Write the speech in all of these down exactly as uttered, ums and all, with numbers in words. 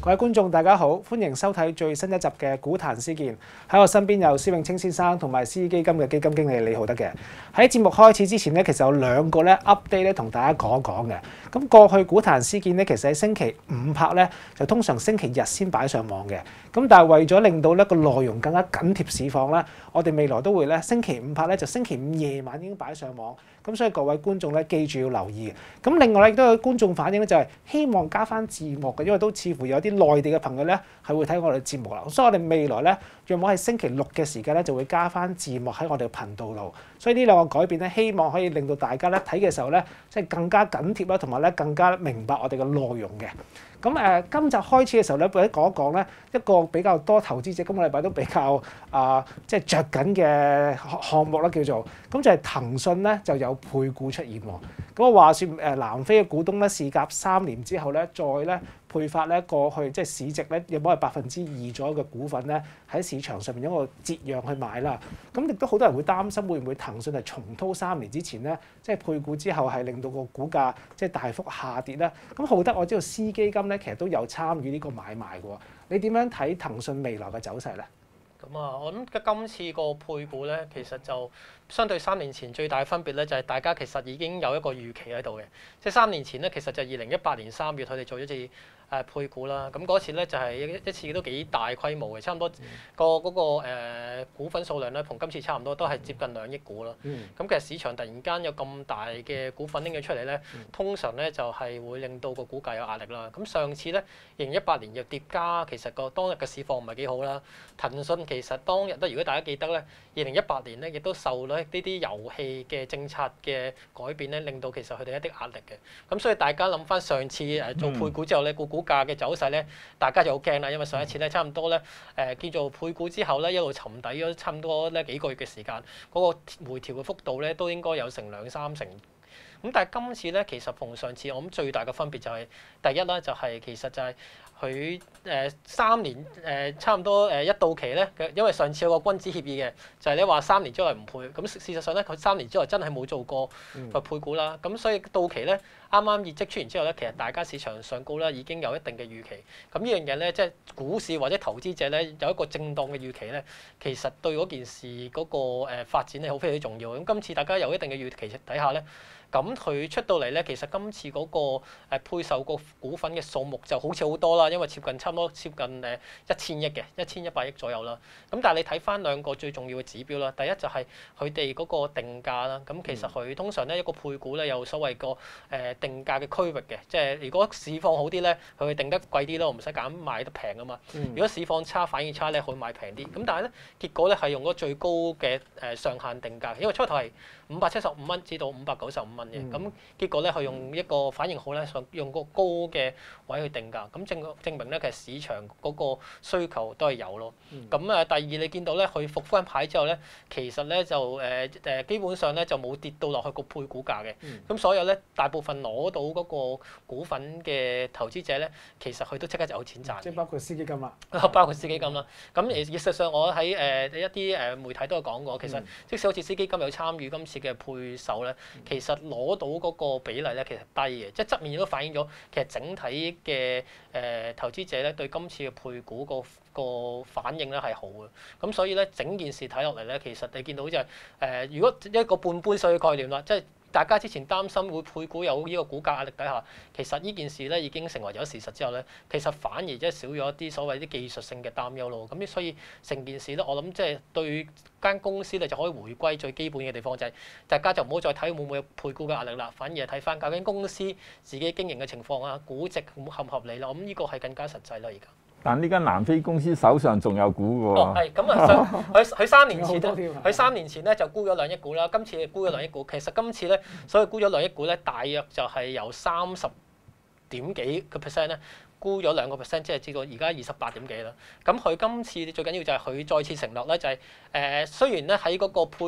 各位觀眾大家好，歡迎收睇最新一集嘅股壇思健。喺我身邊有施永青先生同埋思基金嘅基金經理李浩德嘅。喺節目開始之前咧，其實有兩個咧 update 咧同大家講一講嘅。咁過去股壇思健咧，其實喺星期五拍咧，就通常星期日先擺上網嘅。咁但係為咗令到呢個內容更加緊貼市況咧，我哋未來都會咧星期五拍咧就星期五夜晚已經擺上網。咁所以各位觀眾咧記住要留意。咁另外咧亦都有觀眾反映咧就係希望加翻字幕嘅，因為都似乎有啲內地嘅朋友咧係會睇我哋節目啦。所以我哋未來咧若果係星期六嘅時間咧就會加翻字幕喺我哋嘅頻道度。所以呢兩個改變咧，希望可以令到大家咧睇嘅時候咧即係更加緊貼啦，同埋咧更加明白我哋嘅內容嘅。咁誒、呃，今集開始嘅時候咧，或者講一講咧一個比較多投資者今個禮拜都比較啊、呃，即係着緊嘅項目啦，叫做咁就係騰訊咧就有配股出現喎。咁啊話説誒南非嘅股東咧，事隔三年之後咧，再咧配發咧過去即係市值咧有冇係百分之二左右嘅股份咧喺市場上面有一個折讓去買啦。咁亦都好多人會擔心會唔會騰訊係重蹈三年之前咧，即係配股之後係令到個股價即係大幅下跌咧。咁浩德我知道思基金咧其實都有參與呢個買賣嘅喎，你點樣睇騰訊未來嘅走勢咧？ 咁啊，我諗今次個配股咧，其實就相對三年前最大嘅分別咧，就係大家其實已經有一個預期喺度嘅。即係三年前咧，其實就係二零一八年三月佢哋做咗次誒配股啦。咁嗰次咧就係一一次都幾大規模嘅，差唔多個嗰個誒股份數量咧，同今次差唔多，都係接近兩億股啦。咁其實市場突然間有咁大嘅股份拎咗出嚟咧，通常咧就係會令到個股價有壓力啦。咁上次咧，二零一八年又跌加，其實個當日嘅市況唔係幾好啦。騰訊其實當日咧，如果大家記得咧，二零一八年咧亦都受咧呢啲遊戲嘅政策嘅改變咧，令到其實佢哋一啲壓力嘅。咁所以大家諗翻上次誒做配股之後咧，個股價嘅走勢咧，大家就好驚啦，因為上一次咧差唔多咧誒叫做配股之後咧一路沉底咗差唔多咧幾個月嘅時間，嗰個回調嘅幅度咧都應該有成兩三成。咁但係今次咧，其實同上次我諗最大嘅分別就係第一啦，就係其實就係佢誒三年誒差唔多誒一到期咧，因為上次有個君子協議嘅，就係你話三年之內唔配，咁事實上咧佢三年之內真係冇做過個配股啦，咁所以到期咧啱啱業績出完之後咧，其實大家市場上高咧已經有一定嘅預期，咁呢樣嘢咧即係股市或者投資者咧有一個正當嘅預期咧，其實對嗰件事嗰個誒發展係好非常之重要。咁今次大家有一定嘅預期底下咧。咁佢出到嚟咧，其實今次嗰個誒配售個股份嘅數目就好似好多啦，因為接近差唔多接近誒一千億嘅一千一百億左右啦。咁但係你睇翻兩個最重要嘅指標啦，第一就係佢哋嗰個定價啦。咁其實佢通常咧一個配股咧有所謂個誒定價嘅區域嘅，即係如果市況好啲咧，佢會定得貴啲咯，唔使揀買得平啊嘛。如果市況差反應差咧，佢會買平啲。咁但係咧結果咧係用嗰個最高嘅誒上限定價，因為初頭係五百七十五蚊至到五百九十五蚊嘅，咁、嗯、結果咧佢用一個反應好咧，用個高嘅位去定價，咁證證明咧其實市場嗰個需求都係有咯。咁誒、嗯、第二你見到咧佢復翻牌之後咧，其實咧就誒誒、呃、基本上咧就冇跌到落去個配股價嘅，咁、嗯、所有咧大部分攞到嗰個股份嘅投資者咧，其實佢都即刻就有錢賺。 即係包括思基金啦， 包括思基金啦。咁而事實上我喺誒、呃、一啲誒媒體都有講過，其實即使好似思基金有參與今次嘅配售咧，其實攞到嗰個比例咧其實低嘅，即係側面亦都反映咗其實整體嘅誒、呃、投資者咧對今次嘅配股個個反應咧係好嘅。咁所以咧整件事睇落嚟咧，其實你見到就係、是、誒、呃，如果一個半杯水嘅概念啦，即係。大家之前擔心會配股有呢個股價壓力底下，其實呢件事咧已經成為咗事實之後咧，其實反而即係少咗一啲所謂啲技術性嘅擔憂咯。咁所以成件事咧，我諗即係對間公司咧就可以回歸最基本嘅地方，就係大家就唔好再睇會唔會有配股嘅壓力啦，反而係睇翻究竟公司自己經營嘅情況啊，估值合唔合理啦。我諗呢個係更加實際啦，而家。 但呢間南非公司手上仲有股㗎喎。 哦，係咁啊！佢佢三年前咧，佢三年前咧就沽咗兩億股啦。今次沽咗兩億股，其實今次咧，所以沽咗兩億股咧，大約就係由三十點幾個 percent 咧，沽咗兩個 percent， 即係知道而家二十八點幾啦。咁佢今次最緊要就係佢再次承諾咧，就係、是、誒、呃、雖然咧喺嗰個配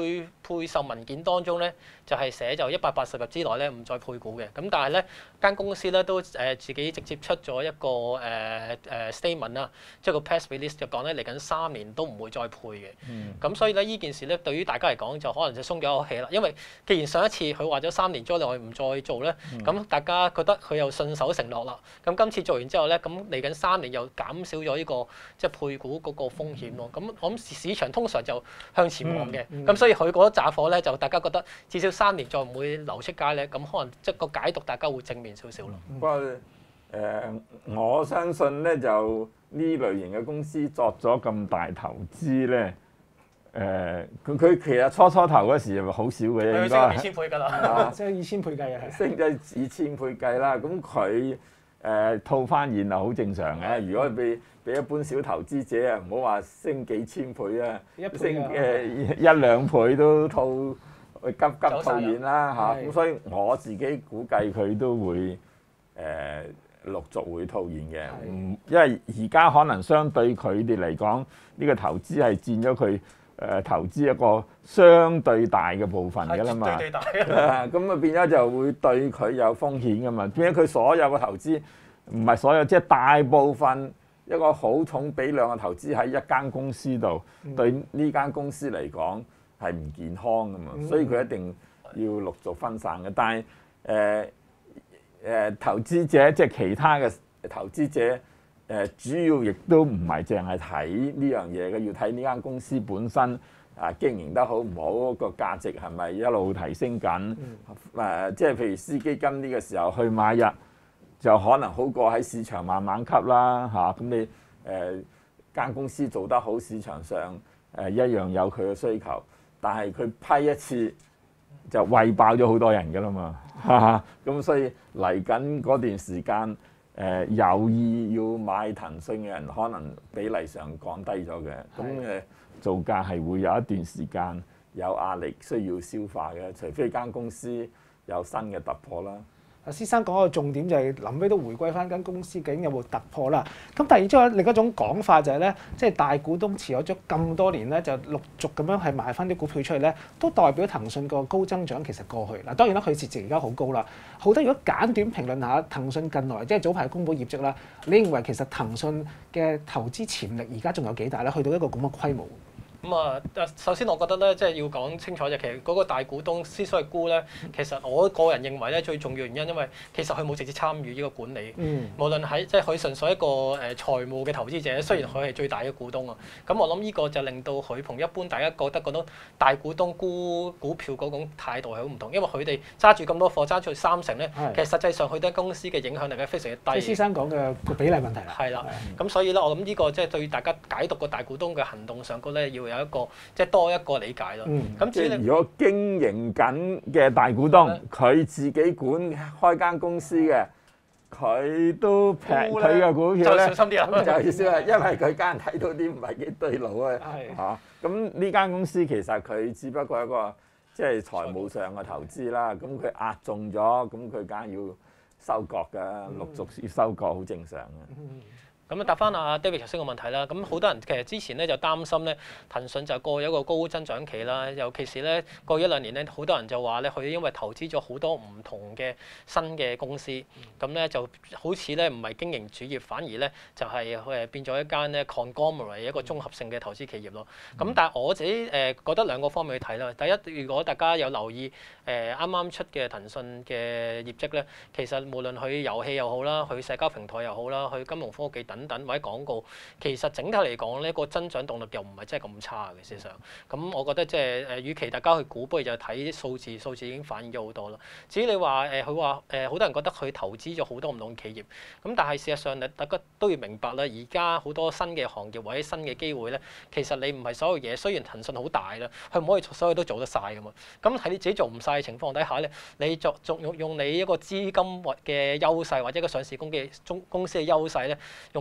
配售文件當中咧，就係、是、寫就一百八十日之內咧唔再配股嘅。咁但係咧間公司咧都誒、呃、自己直接出咗一個誒誒、呃呃、statement 啦，即係個 press release 就講咧嚟緊三年都唔會再配嘅。咁、嗯、所以咧呢件事咧對於大家嚟講就可能就鬆咗一口氣啦，因為既然上一次佢話咗三年之內唔再做咧，咁、嗯、大家覺得佢又信守承諾啦。咁今次做完之後咧，咁嚟緊三年又減少咗呢、這個即係配股嗰個風險咯。咁我諗市場通常就向前望嘅，咁、嗯嗯、所以佢嗰一紮貨咧就大家覺得至少三年再唔會流出街咧，咁可能即係個解讀大家會正面少少咯。 不過誒，我相信咧就呢類型嘅公司作咗咁大投資咧。誒佢佢其實初初頭嗰時係好少嘅啫，應該升二千倍㗎啦， 即係二千倍計啊， 升咗二千倍計啦。咁佢誒套翻現係好正常嘅。如果俾俾一般小投資者啊，唔好話升幾千倍啊，升誒一兩倍都套急急套現啦嚇。咁所以我自己估計佢都會誒、呃、陸續會套現嘅。唔因為而家可能相對佢哋嚟講，呢、呢個投資係佔咗佢。誒、呃、投資一個相對大嘅部分㗎啦嘛， 對對大啊， 咁啊變咗就會對佢有風險㗎嘛。變咗佢所有嘅投資唔係所有，即係大部分一個好重比量嘅投資喺一間公司度，嗯、對呢間公司嚟講係唔健康㗎嘛，嗯、所以佢一定要陸續分散嘅。但係誒誒投資者即係其他嘅投資者。誒主要亦都唔係淨係睇呢樣嘢嘅，要睇呢間公司本身啊經營得好唔好，個價值係咪一路提升緊？誒、嗯啊、即係譬如私基金呢個時候去買入，就可能好過喺市場慢慢吸啦嚇。咁、啊、你誒間、呃、公司做得好，市場上誒、呃、一樣有佢嘅需求，但係佢批一次就餵爆咗好多人㗎啦嘛。咁、啊、所以嚟緊嗰段時間。誒、呃、有意要買騰訊嘅人，可能比例上降低咗嘅，咁誒的造價係會有一段時間有壓力，需要消化嘅，除非間公司有新嘅突破啦。 阿施生講個重點就係臨尾都回歸翻間公司究竟有冇突破啦。咁第二種另一種講法就係咧，即係大股東持有咗咁多年咧，就陸續咁樣係賣翻啲股票出去咧，都代表騰訊個高增長其實過去嗱。當然啦，佢市值而家好高啦。好多如果簡短評論下騰訊近來即係早排公佈業績啦，你認為其實騰訊嘅投資潛力而家仲有幾大咧？去到一個咁嘅規模？ 咁啊，首先我覺得咧，即係要講清楚就其實嗰個大股東之所以沽咧，其實我個人認為咧，最重要原因，因為其實佢冇直接參與呢個管理，嗯、無論喺即係佢純粹一個誒財務嘅投資者，雖然佢係最大嘅股東啊，咁我諗呢個就令到佢同一般大家覺得嗰種大股東沽股票嗰種態度係好唔同，因為佢哋揸住咁多貨，揸住三成咧， 的其實實際上佢哋公司嘅影響力係非常之低。 施生講嘅個比例問題啦。 係啦，咁所以咧，我諗呢個即係對大家解讀個大股東嘅行動上高咧，要有一個即係多一個理解咯。咁、嗯、 即係如果經營緊嘅大股東，佢、嗯、自己管開間公司嘅，佢都劈佢嘅股票咧， 就小心啲啦。 就意思係因為佢家人睇到啲唔係幾對路啊。嚇，咁呢間公司其實佢只不過係一個即係財務上嘅投資啦。咁佢壓中咗，咁佢梗係要收割㗎，陸續要收割好正常嘅。 嗯咁啊，答翻阿 David 頭先個問題啦。咁好多人其實之前咧就擔心咧，騰訊就過咗一個高增長期啦。尤其是咧過一兩年咧，好多人就話咧，佢因為投資咗好多唔同嘅新嘅公司，咁咧就好似咧唔係經營主業，反而咧就係誒變咗一間咧 conglomerate 一個綜合性嘅投資企業咯。咁但係我自己誒覺得兩個方面去睇啦。第一，如果大家有留意誒啱啱出嘅騰訊嘅業績咧，其實無論佢遊戲又好啦，佢社交平台又好啦，佢金融科技等。等等或者廣告，其實整體嚟講呢個增長動力又唔係真係咁差嘅，事實上。咁我覺得即係誒，與其大家去估，不如就睇啲數字，數字已經反映咗好多啦。至於你話誒，佢話誒，好多人覺得佢投資咗好多唔同企業，咁但係事實上，大家都要明白啦，而家好多新嘅行業或者新嘅機會咧，其實你唔係所有嘢，雖然騰訊好大啦，佢唔可以所有都做得晒噶嘛。咁喺你自己做唔晒嘅情況底下咧，你作用用你一個資金或嘅優勢或者一個上市公嘅中公司嘅優勢咧，用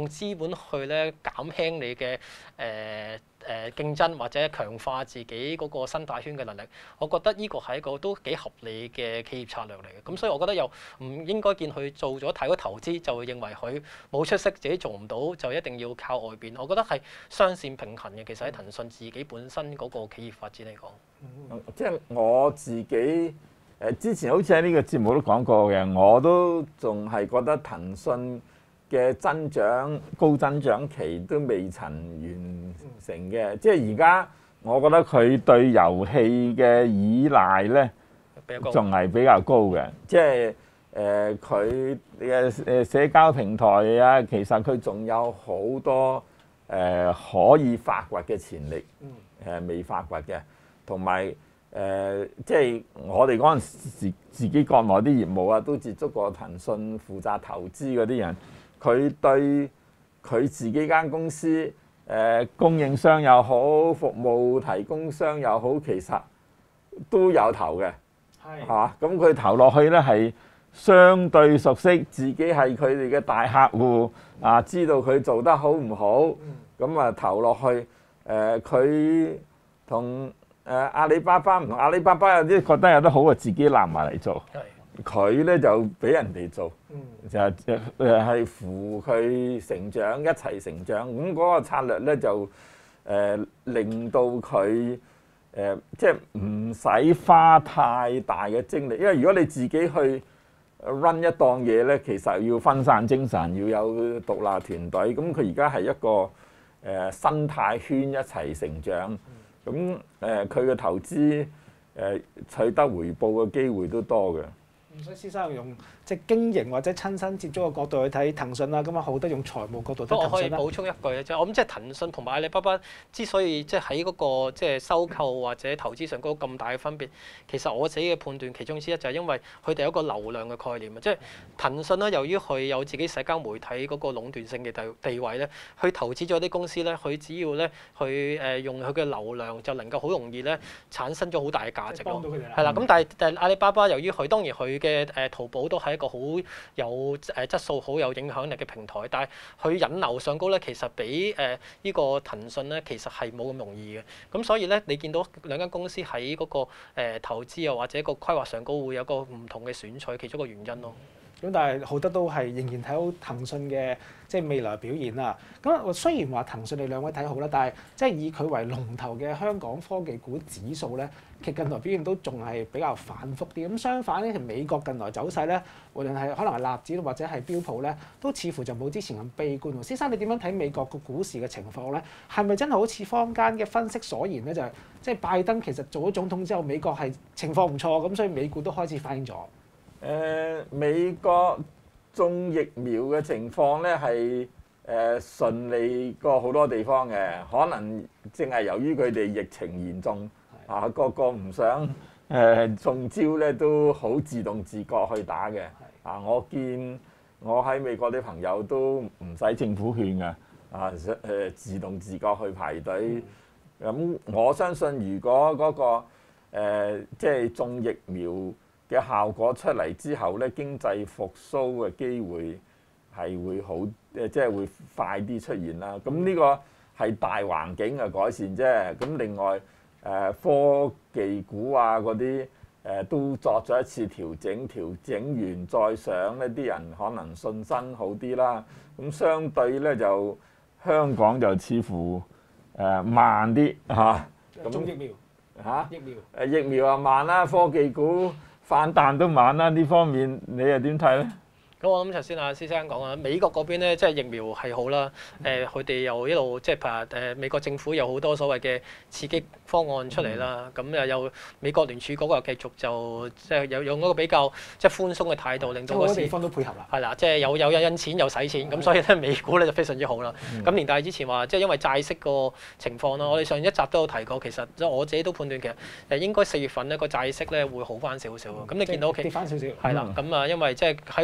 資本去咧減輕你嘅誒誒競爭或者強化自己嗰個生態圈嘅能力，我覺得呢個係一個都幾合理嘅企業策略嚟嘅。咁所以我覺得又唔應該見佢做咗太多投資就會認為佢冇出息，自己做唔到就一定要靠外邊。我覺得係雙線平衡嘅。其實喺騰訊自己本身嗰個企業發展嚟講， 嗯、即係我自己。誒之前好似喺呢個節目都講過嘅，我都仲係覺得騰訊嘅增長高增長期都未曾完成嘅，即係而家我覺得佢對遊戲嘅依賴咧，仲係比較高嘅，即係誒佢嘅誒社交平台啊，其實佢仲有好多誒、呃、可以發掘嘅潛力，誒未發掘嘅，同埋。誒、呃，即係我哋嗰陣時自己國內啲業務啊，都接觸過騰訊負責投資嗰啲人，佢對佢自己間公司誒、呃、供應商又好，服務提供商又好，其實都有投嘅，係嚇。咁佢投落去咧係相對熟悉，自己係佢哋嘅大客戶啊，知道佢做得好唔好，咁啊投落去誒佢同。誒、呃、阿里巴巴唔同阿里巴巴有啲覺得有得好啊，自己攬埋嚟做。佢咧就俾人哋做，嗯、就誒誒係扶佢成長，一齊成長。咁、那、嗰個策略咧就誒、呃、令到佢誒、呃、即係唔使花太大嘅精力，因為如果你自己去 run 一檔嘢咧，其實要分散精神，要有獨立團隊。咁佢而家係一個誒、呃、生態圈一齊成長。嗯咁誒，佢嘅、呃、投資誒、呃、取得回報嘅機會都多嘅。 唔使先生用即係經營或者親身接觸嘅角度去睇騰訊啦，咁啊好多用財務角度睇騰訊啦。不過我可以補充一句咧，即係我諗即係騰訊同埋阿里巴巴之所以即係喺嗰個即係收購或者投資上高咁大嘅分別，其實我自己嘅判斷其中之一就係因為佢哋有一個流量嘅概念啊，即係騰訊咧，由於佢有自己社交媒體嗰個壟斷性嘅地地位咧，去投資咗啲公司咧，佢只要咧去誒用佢嘅流量就能夠好容易咧產生咗好大嘅價值咯。係啦，咁但係但係阿里巴巴由於佢當然佢嘅誒淘寶都係一個好有誒質素、好有影響力嘅平台，但係佢引流上高咧，其實比誒呢個騰訊咧，其實係冇咁容易嘅。咁所以咧，你見到兩間公司喺嗰個誒投資又或者個規劃上高會有個唔同嘅選取，其中一個原因咯。 咁但係好多都係仍然睇好騰訊嘅即係未來表現啦。咁雖然話騰訊你兩位睇好啦，但係即係以佢為龍頭嘅香港科技股指數咧，其實近來表現都仲係比較反覆啲。咁相反咧，其實美國近來走勢咧，無論係可能係納指或者係標普咧，都似乎就冇之前咁悲觀喎。先生，你點樣睇美國個股市嘅情況咧？係咪真係好似坊間嘅分析所言咧？就係即係拜登其實做咗總統之後，美國係情況唔錯，咁所以美股都開始反映咗。 誒、呃、美國種疫苗嘅情況咧係誒順利過好多地方嘅，可能正係由於佢哋疫情嚴重，的啊個個唔想誒、呃、中招咧，都好自動自覺去打嘅。的啊，我見我喺美國啲朋友都唔使政府勸嘅，啊誒、呃、自動自覺去排隊。咁、嗯、我相信如果嗰、那個、呃、即係種疫苗嘅效果出嚟之後咧，經濟復甦嘅機會係會好，誒即係會快啲出現啦。咁呢個係大環境嘅改善啫。咁另外誒科技股啊嗰啲誒都作咗一次調整，調整完再上呢啲人可能信心好啲啦。咁相對咧就香港就似乎誒慢啲嚇。 種疫苗嚇？ 疫苗誒疫苗啊慢啦，科技股反彈都慢啦，呢方面你又點睇咧？ 咁我諗頭先阿施生講啊，美國嗰邊咧即係疫苗係好啦，誒佢哋又一路即係譬如誒美國政府有好多所謂嘅刺激方案出嚟啦，咁又有美國聯儲局又繼續就即係有用一個比較即係寬鬆嘅態度，令到個市地方都配合啦。 係啦，即係有有印錢又使錢，咁所以咧美股咧就非常之好啦。咁連帶之前話即係因為債息個情況啦，我哋上一集都有提過，其實即係我自己都判斷其實誒應該四月份咧個債息咧會好翻少少。咁你見到其跌翻少少。 係啦，咁啊因為即係喺個所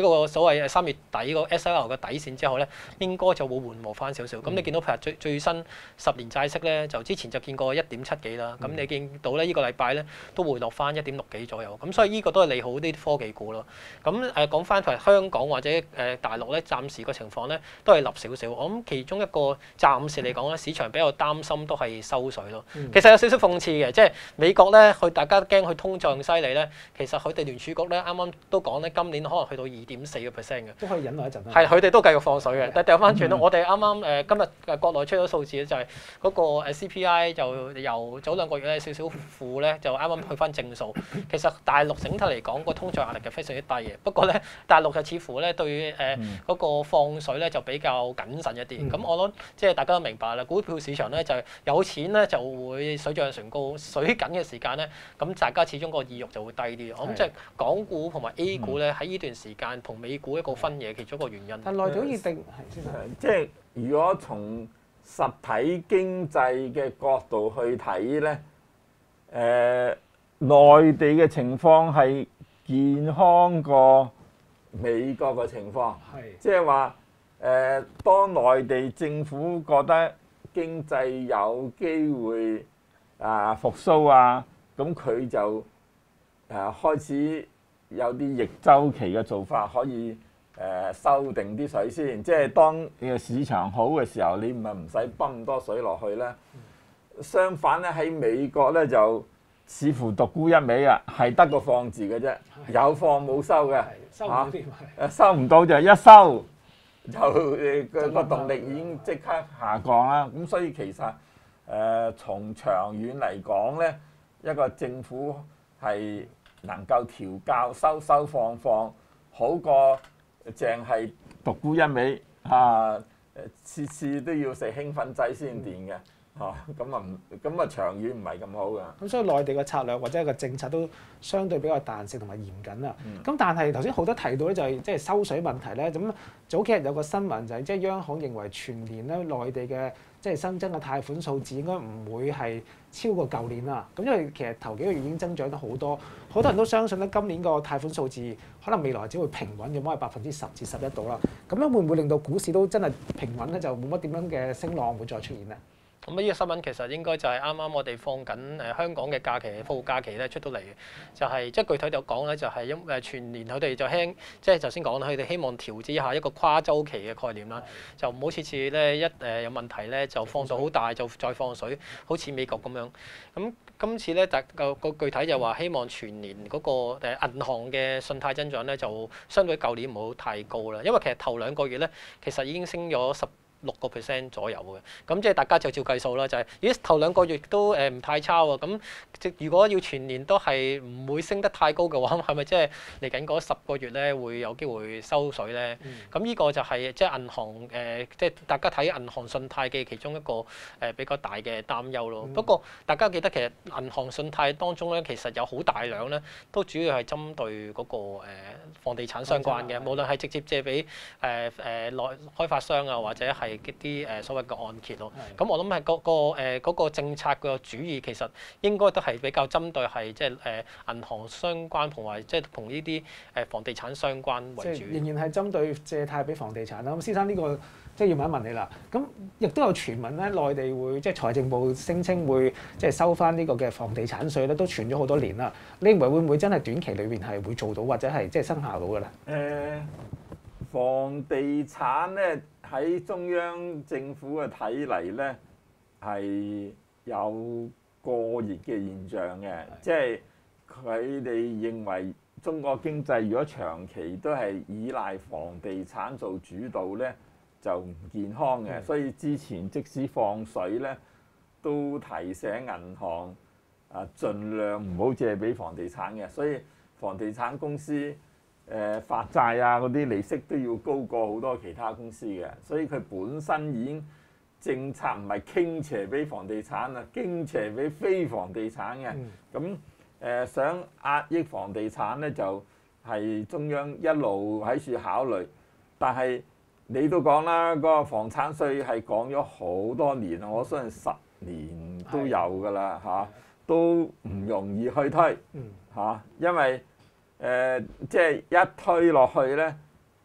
所謂三月底個 S L R 嘅底線之後咧，應該就會緩和翻少少。咁、嗯、你見到譬如最最新十年債息咧，就之前就見過一點七幾啦。咁、嗯、你見到咧呢個禮拜咧都回落翻一點六幾左右。咁所以呢個都係利好啲科技股咯。咁誒講翻譬如香港或者誒大陸咧，暫時個情況咧都係立少少。我諗其中一個暫時嚟講咧，市場比較擔心都係收水咯。嗯、其實有少少諷刺嘅，即係美國咧，佢大家驚佢通脹犀利咧，其實佢哋聯儲局咧啱啱都講咧，今年可能去到二點四個 percent 嘅， 都可以忍耐一陣。 係佢哋都繼續放水嘅， 的但係掉翻轉咯， 嗯、 我哋啱啱誒今日誒國內出咗數字咧，就係嗰個誒 C P I 就由早兩個月咧少少負咧，就啱啱去翻正數。其實大陸整體嚟講個通脹壓力係非常之低嘅，不過咧大陸就似乎咧對誒嗰個放水咧就比較謹慎一啲。咁、嗯、我諗即係大家都明白啦，股票市場咧就係有錢咧就會水漲船高，水緊嘅時間咧，咁大家始終個意欲就會低啲。我諗即係港股同埋 A 股咧喺呢段時間同美股一個分野，其中一個原因。 但內地好似定係先係，即係如果從實體經濟嘅角度去睇咧，誒、呃、內地嘅情況係健康過美國嘅情況，係即係話誒，當內地政府覺得經濟有機會啊復甦啊，咁佢就誒、啊、開始有啲逆周期嘅做法，可以誒、呃、收定啲水先。即係當你個市場好嘅時候，你唔係唔使泵咁多水落去咧。相反咧，喺美國咧就似乎獨沽一味啊，係得個放字嘅啫，有放冇收嘅， 收唔到啲， 誒收唔到就一收就誒個個動力已經即刻下降啦。咁所以其實誒、呃、從長遠嚟講咧，一個政府係能夠調校收收放放，好過淨係獨沽一味啊！誒次次都要食興奮劑先掂嘅。嚇，咁啊唔咁啊長遠唔係咁好㗎。 咁所以內地嘅策略或者個政策都相對比較彈性同埋嚴謹啦。咁、嗯、但係頭先好多提到咧就係即係收水問題咧。咁早幾日有個新聞就係即係央行認為全年咧內地嘅即係新增嘅貸款數字應該唔會係超過舊年啦。咁因為其實頭幾個月已經增長得好多，好多人都相信咧今年個貸款數字可能未來只會平穩咁係百分之十至十一度啦。咁樣會唔會令到股市都真係平穩咧？就冇乜點樣嘅升浪會再出現咧？ 咁呢個新聞其實應該就係啱啱我哋放緊誒香港嘅假期、復活假期咧出到嚟嘅，就係即係具體就講咧，就係因誒全年佢哋就輕，即係頭先講啦，佢哋希望調節一下一個跨週期嘅概念啦，就唔好次次咧一誒有問題咧就放到好大就再放水，好似美國咁樣。咁今次咧，大個個具體就話希望全年嗰個誒銀行嘅信貸增長咧就相對舊年唔好太高啦，因為其實頭兩個月咧其實已經升咗十六個 percent 左右嘅，咁即係大家就照計數啦，就係、是、咦頭兩個月都誒唔太差喎，咁即如果要全年都係唔會升得太高嘅話，係咪即係嚟緊嗰十個月咧會有機會收水咧？咁呢、嗯、個就係即係銀行誒，即、呃、係、就是、大家睇銀行信貸嘅其中一個誒、呃、比較大嘅擔憂咯。嗯、不過大家記得其實銀行信貸當中咧，其實有好大量咧，都主要係針對嗰、那個、呃、房地產相關嘅，嗯、無論係直接借俾誒誒內開發商啊，或者係啲誒所謂嘅按揭咯，咁我諗係嗰個誒嗰個政策嘅主意其實應該都係比較針對係即係誒銀行相關同埋即係同呢啲誒房地產相關為主。 仍然係針對借貸俾房地產啦。咁先生呢個即係要問一問你啦。咁亦都有傳聞咧，內地會即係財政部聲稱會即係收翻呢個嘅房地產稅咧，都傳咗好多年啦。你認為會唔會真係短期裏邊係會做到或者係即係生效到㗎咧？誒、 呃，房地產咧。喺中央政府嘅睇嚟咧，係有過熱嘅現象嘅，即係佢哋認為中國經濟如果長期都係依賴房地產做主導咧，就唔健康嘅。所以之前即使放水咧，都提醒銀行啊，盡量唔好借俾房地產嘅。所以房地產公司誒、呃、發債啊，嗰啲利息都要高過好多其他公司嘅，所以佢本身已經政策唔係傾斜俾房地產啦，傾斜俾非房地產嘅。咁誒、呃、想壓抑房地產咧，就係、是、中央一路喺處考慮。但係你都講啦，嗰、那個房產稅係講咗好多年，我相信十年都有㗎啦嚇，都唔容易去推嚇、啊，因為誒、呃，即係一推落去咧，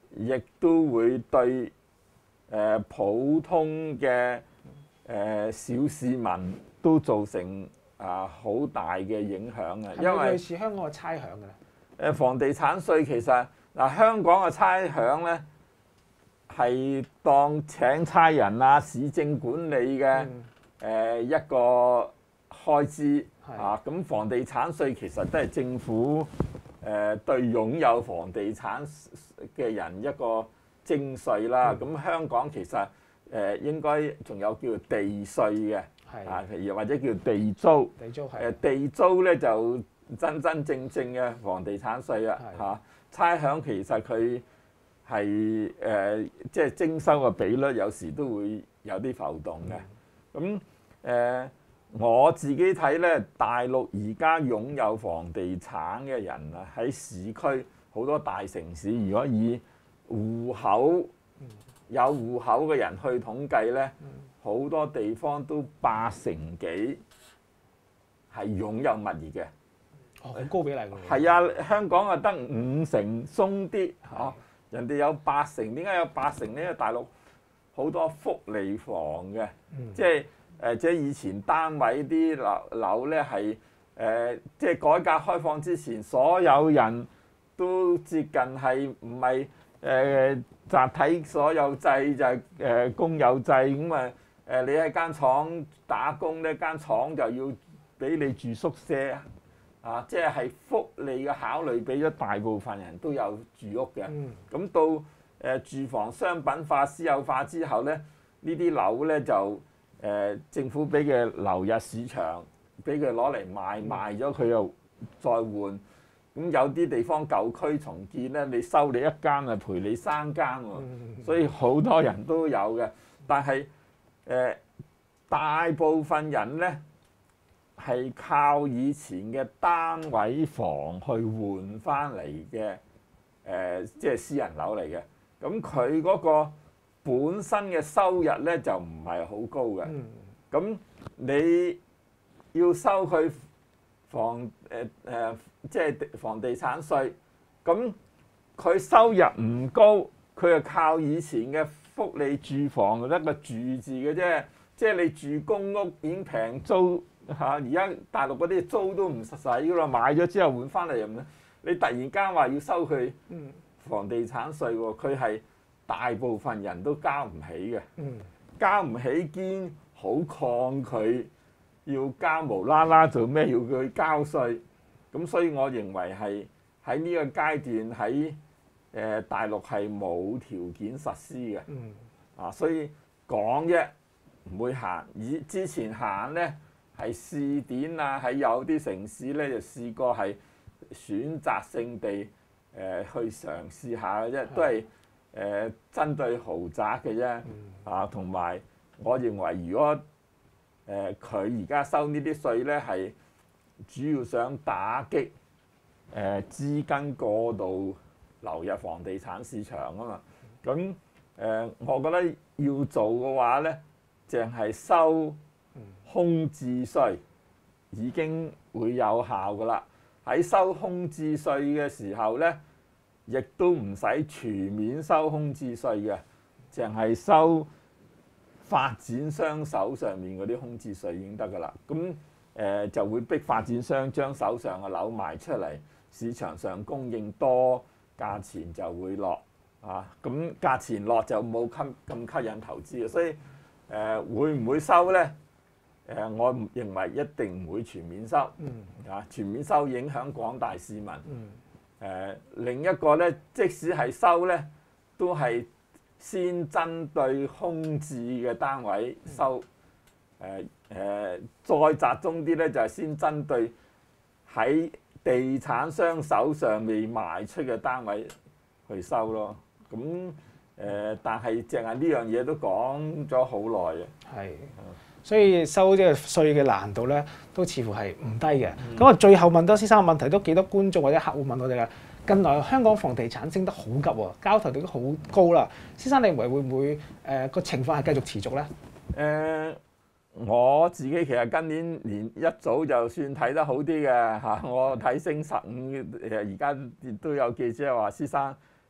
亦都會對誒、呃、普通嘅誒、呃、小市民都造成啊好大嘅影響啊！ 係咪類似香港嘅差餉嘅咧？ 誒房地產稅其實嗱、呃、香港嘅差餉咧係當請差人啊、市政管理嘅誒、 嗯呃、一個開支係啊，咁房地產稅其實都係政府誒、呃、對擁有房地產嘅人一個徵稅啦。咁、嗯、香港其實誒、呃、應該仲有叫地稅嘅，啊，又或者叫地租。 地租係誒地租咧就真真正正嘅房地產稅啊，嚇差餉其實佢係誒即係徵收嘅比率有時都會有啲浮動嘅。咁誒、呃、我自己睇咧，大陸而家擁有房地產嘅人啊，喺市區好多大城市，如果以戶口有戶口嘅人去統計咧，好多地方都八成幾係擁有物業嘅。 哦，好高比例㗎喎。 係啊，香港啊得五成鬆啲，嚇。人哋有八成，點解有八成呢？因為大陸好多福利房嘅， 嗯、 即係誒即係以前單位啲樓樓咧係誒，即係改革開放之前，所有人都接近係唔係誒集體所有制就係、是、誒、呃、公有制咁啊誒，你喺間廠打工呢間廠就要俾你住宿舍。啊，即係係福利嘅考慮，俾咗大部分人都有住屋嘅。咁、嗯、到誒、呃、住房商品化、私有化之後咧，呢啲樓咧就誒、呃、政府俾佢流入市場，俾佢攞嚟賣，賣咗佢又再換。咁有啲地方舊區重建咧，你收你一間啊，賠你三間喎。嗯、所以好多人都有嘅，但係誒、呃、大部分人咧，係靠以前嘅單位房去換翻嚟嘅，誒、呃，即係私人樓嚟嘅。咁佢嗰個本身嘅收入咧就唔係好高嘅。咁、嗯、你要收佢房誒誒、呃，即係房地產稅。咁佢收入唔高，佢係靠以前嘅福利住房得個住字嘅啫。即係你住公屋已經平租。嚇！而家大陸嗰啲租都唔實使噶啦，買咗之後換翻嚟又唔得。你突然間話要收佢房地產稅喎，佢係大部分人都交唔起嘅，嗯、交唔起兼好抗拒要交，無啦啦做咩要佢交稅？咁所以我認為係喺呢個階段喺誒、呃、大陸係冇條件實施嘅。嗯、啊，所以講啫，唔會行。以之前行咧。係試點啊！喺有啲城市咧就試過係選擇性地誒、呃、去嘗試下嘅啫，都係誒、呃、針對豪宅嘅啫。啊，同埋我認為，如果誒佢而家收呢啲稅咧，係主要想打擊誒、呃、資金過度流入房地產市場啊嘛。咁誒、呃，我覺得要做嘅話咧，淨係收空置稅已經會有效㗎啦。喺收空置稅嘅時候咧，亦都唔使全面收空置稅嘅，淨係收發展商手上面嗰啲空置稅已經得㗎啦。咁誒、呃、就會逼發展商將手上嘅樓賣出嚟，市場上供應多，價錢就會落啊。咁價錢落就冇吸咁吸引投資嘅，所以誒、呃、會唔會收咧？誒、呃，我認為一定唔會全面收，嗯、啊，全面收影響廣大市民。誒、嗯呃，另一個咧，即使係收咧，都係先針對空置嘅單位收。誒誒、呃呃，再集中啲咧，就係、是、先針對喺地產商手上未賣出嘅單位去收咯。咁誒、呃，但係淨係呢樣嘢都講咗好耐嘅。係。 所以收呢個稅嘅難度咧，都似乎係唔低嘅。咁啊、嗯，最後問多先生個問題，都幾多觀眾或者客戶問我哋啦。近來香港房地產升得好急喎，交投率都好高啦。先生，你認為會唔會誒個、呃、情況係繼續持續咧？誒、 呃，我自己其實今年年一早就算睇得好啲嘅嚇，我睇升十五誒，而家亦都有記者話，先生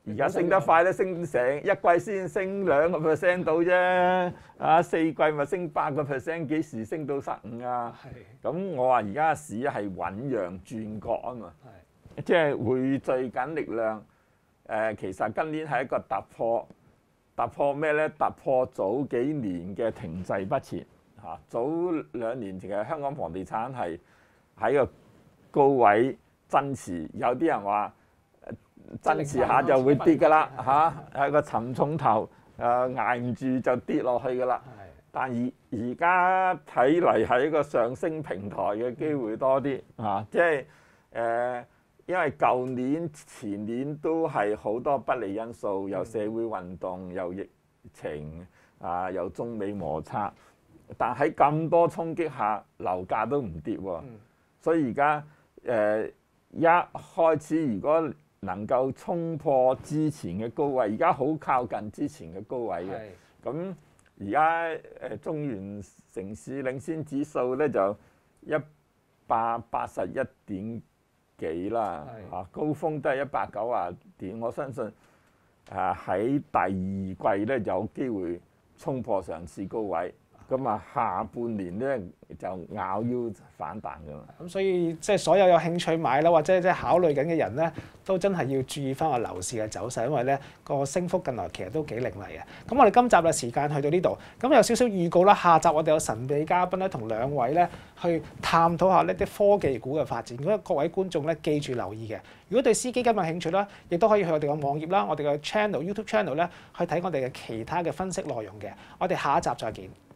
而家升得快都升成一季先升兩個 percent 到啫，啊四季咪升八個 percent， 幾時升到十五啊？咁我話而家市係醞釀轉角啊嘛，即係匯聚緊力量。誒、呃，其實今年係一個突破，突破咩咧？突破早幾年嘅停滯不前嚇、啊。早兩年其實香港房地產係喺個高位增持，有啲人話。增持下就會跌㗎啦嚇，係個沉重頭，誒捱唔住就跌落去㗎啦。但而而家睇嚟係一個上升平台嘅機會多啲嚇、啊，即係誒、呃，因為舊年前年都係好多不利因素，有社會運動，有疫情啊，有中美摩擦，但喺咁多衝擊下，樓價都唔跌喎。所以而家誒一開始如果能夠衝破之前嘅高位，而家好靠近之前嘅高位嘅。咁而家誒中原城市領先指數咧就一百八十一點幾啦，嚇高峰都係一百九十點。我相信啊喺第二季咧有機會衝破上次高位。咁啊，下半年咧就咬腰反彈㗎嘛。 咁所以即係所有有興趣買啦，或者即係考慮緊嘅人咧，都真係要注意翻個樓市嘅走勢，因為咧個升幅近來其實都幾凌厲嘅。咁我哋今集嘅時間去到呢度，咁有少少預告啦。下集我哋有神秘嘉賓咧，同兩位咧去探討下呢啲科技股嘅發展。咁各位觀眾咧記住留意嘅。如果對私基金有興趣啦，亦都可以去我哋嘅網頁啦，我哋嘅 channel YouTube channel 咧去睇我哋嘅其他嘅分析內容嘅。我哋下一集再見。